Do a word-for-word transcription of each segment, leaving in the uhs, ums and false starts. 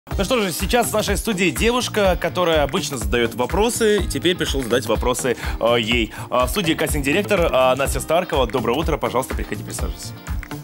Ну что же, сейчас в нашей студии девушка, которая обычно задает вопросы, и теперь пришел задать вопросы э, ей. Э, в студии кастинг-директор э, Настя Старкова. Доброе утро, пожалуйста, приходи, присаживайся.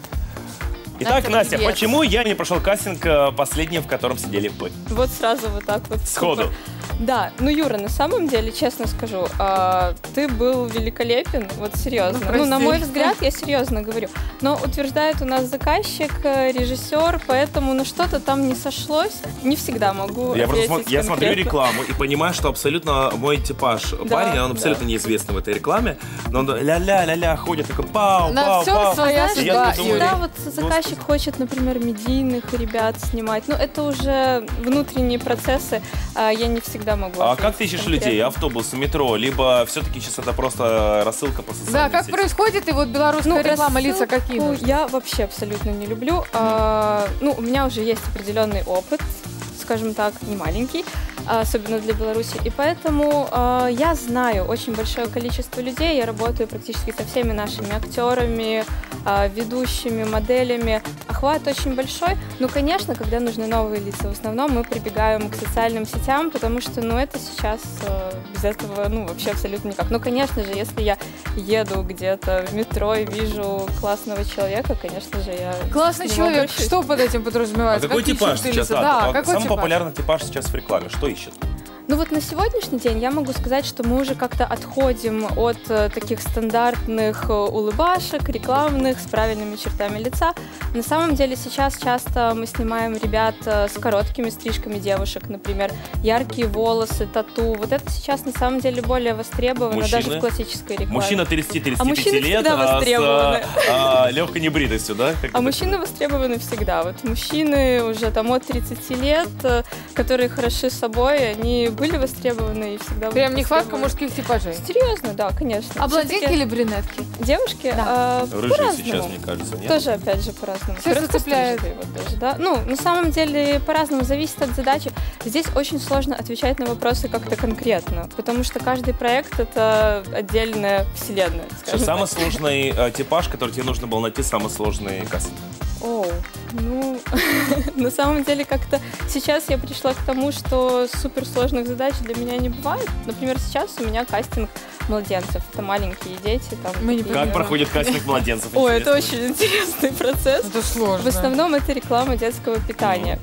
Итак, Настя, Настя почему я не прошел кастинг э, последний, в котором сидели вы? Вот сразу вот так вот. Сходу. Супер. Да, ну, Юра, на самом деле, честно скажу, э, ты был великолепен, вот серьезно. Ну, ну, на мой взгляд, я серьезно говорю. Но утверждает у нас заказчик, режиссер, поэтому ну что-то там не сошлось. Не всегда могу Я, просто ответить я конкретно. смотрю рекламу и понимаю, что абсолютно мой типаж Да, парень, он абсолютно да. неизвестный в этой рекламе, но он ля-ля-ля-ля ходит, такой пау, На пау, всем пау. своя И я судьба, такой думаю, Всегда вот заказчик Господи. хочет, например, медийных ребят снимать. Ну, это уже внутренние процессы, а я не всегда могу. А как ты ответить ищешь конкретно. людей? Автобусы, метро? Либо все-таки сейчас это просто рассылка по социальным Да, как сетям? происходит, и вот белорусская реклама, лица рассылку какие нужны? Я вообще абсолютно не люблю. А, ну, у меня уже есть определенный опыт, скажем так, не маленький, особенно для Беларуси. И поэтому э, я знаю очень большое количество людей. Я работаю практически со всеми нашими актерами, э, ведущими, моделями. Охват очень большой. Ну, конечно, когда нужны новые лица, в основном мы прибегаем к социальным сетям, потому что, ну, это сейчас э, без этого, ну, вообще абсолютно никак. Ну, конечно же, если я еду где-то в метро и вижу классного человека, конечно же, я Классный к нему человек, обращусь. что под этим А подразумевается? какой Какие типаж черты сейчас? лица? А, Да, а какой самый типаж? популярный типаж сейчас в рекламе. Что ищет? Ну вот на сегодняшний день я могу сказать, что мы уже как-то отходим от э, таких стандартных э, улыбашек, рекламных, с правильными чертами лица. На самом деле сейчас часто мы снимаем ребят э, с короткими стрижками девушек, например, яркие волосы, тату. Вот это сейчас на самом деле более востребовано Мужчины? даже в классической рекламе. Мужчина тридцати-тридцати пяти А мужчины лет всегда а, востребованы. с а, а, легкой небритостью, да? Как А это? мужчины востребованы всегда. Вот мужчины уже там от тридцати лет, э, которые хороши собой, они были востребованы и всегда Прям будут нехватка востребованы. мужских типажей. Серьезно, да, конечно. А блондинки Всё-таки или брюнетки? девушки? Да. э, Рыжие по-разному. сейчас, мне кажется, нет? Тоже, опять же, по-разному. Всё, что Короткострижные цепляет. вот даже, да. Ну, на самом деле, по-разному, зависит от задачи. Здесь очень сложно отвечать на вопросы как-то конкретно, потому что каждый проект — это отдельная вселенная, Что скажем самый так. сложный э, типаж, который тебе нужно было найти, самый сложный кастинг? Оу, ну, на самом деле как-то сейчас я пришла к тому, что суперсложных задач для меня не бывает. Например, сейчас у меня кастинг младенцев. Это маленькие дети. Там, Мы не такие, Как Да. проходит кастинг младенцев? Ой, это интересно? очень интересный процесс. Это сложно. В основном это реклама детского питания.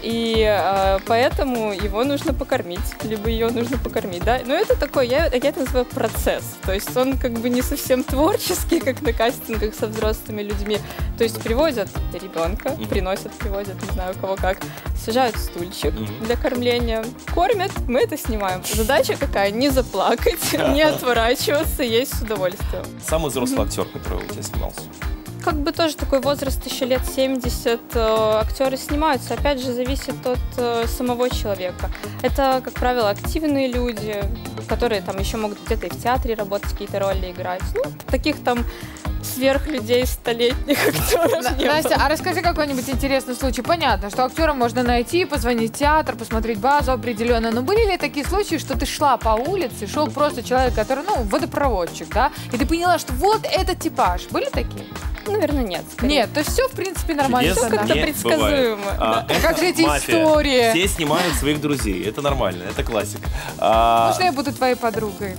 И э, поэтому его нужно покормить, либо ее нужно покормить, да. Но это такой, я, я это называю процесс. То есть он как бы не совсем творческий, как на кастингах со взрослыми людьми. То есть привозят ребенка, Мгм. приносят, привозят, не знаю кого как, сажают стульчик Мгм. для кормления, кормят, мы это снимаем. Задача какая? Не заплакать, не отворачиваться, есть с удовольствием. Самый взрослый актер, который у тебя снимался? Как бы тоже такой возраст, еще лет семьдесят, э, актеры снимаются. Опять же, зависит от э, самого человека. Это, как правило, активные люди, которые там еще могут где-то и в театре работать, какие-то роли играть. Ну, таких там сверхлюдей столетних актеров На- не Настя, было. а расскажи какой-нибудь интересный случай. Понятно, что актера можно найти, позвонить в театр, посмотреть базу определенно. Но были ли такие случаи, что ты шла по улице, шел просто человек, который, ну, водопроводчик, да, и ты поняла, что вот этот типаж. Были такие? Наверное, нет. скорее. Нет, то есть все, в принципе, нормально. Чудес Всё как-то не предсказуемо, бывает. да. А, Как это же эти мафия. истории? Все снимают своих друзей. Это нормально, это классика. А, Можно я буду твоей подругой?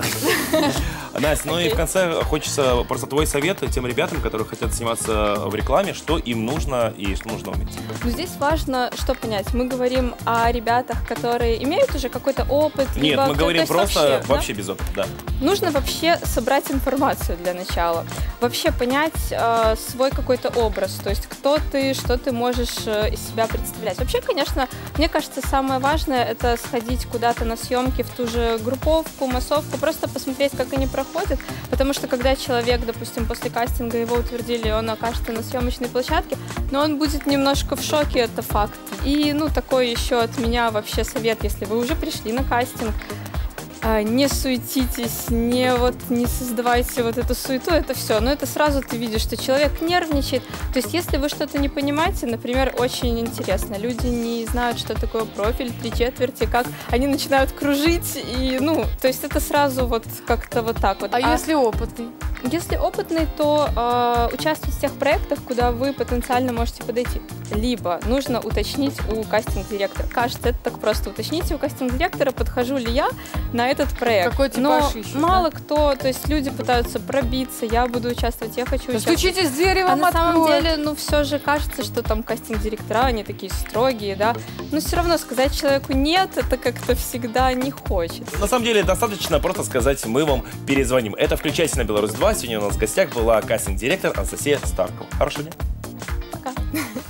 Настя, ну и в конце хочется просто твой совет тем ребятам, которые хотят сниматься в рекламе, что им нужно и что нужно уметь. Но здесь важно, что понять. Мы говорим о ребятах, которые имеют уже какой-то опыт. Нет, либо, мы то говорим есть просто вообще, да? вообще без опыта, да. Нужно вообще собрать информацию для начала. Вообще понять э, свой какой-то образ. То есть кто ты, что ты можешь э, из себя представлять. Вообще, конечно, мне кажется, самое важное — это сходить куда-то на съемки в ту же групповку, массовку, просто посмотреть, как они проходят. Потому что когда человек, допустим, после кастинга его утвердили, он окажется на съемочной площадке, но он будет немножко в шоке, это факт. И, ну, такой еще от меня вообще совет, если вы уже пришли на кастинг, а, не суетитесь, не вот не создавайте вот эту суету, это все. Но это сразу ты видишь, что человек нервничает. То есть, если вы что-то не понимаете, например, очень интересно, люди не знают, что такое профиль, три четверти, как они начинают кружить, и, ну, то есть это сразу вот как-то вот так вот. А если опытный? Если опытный, то э, участвовать в тех проектах, куда вы потенциально можете подойти. Либо нужно уточнить у кастинг-директора. Кажется, это так просто. Уточните у кастинг-директора, подхожу ли я на этот проект. Какой типаж Но ищешь, мало да? кто, то есть люди пытаются пробиться, я буду участвовать, я хочу участвовать. Стучитесь в дверь, А вам на самом откроют. деле, ну, все же кажется, что там кастинг-директора, они такие строгие, да. Но все равно сказать человеку «нет», это как-то всегда не хочется. На самом деле, достаточно просто сказать «мы вам перезвоним». Это «Включайся на Беларусь-два». Сегодня у нас в гостях была кастинг-директор Анастасия Старкова. Хорошего дня. Пока.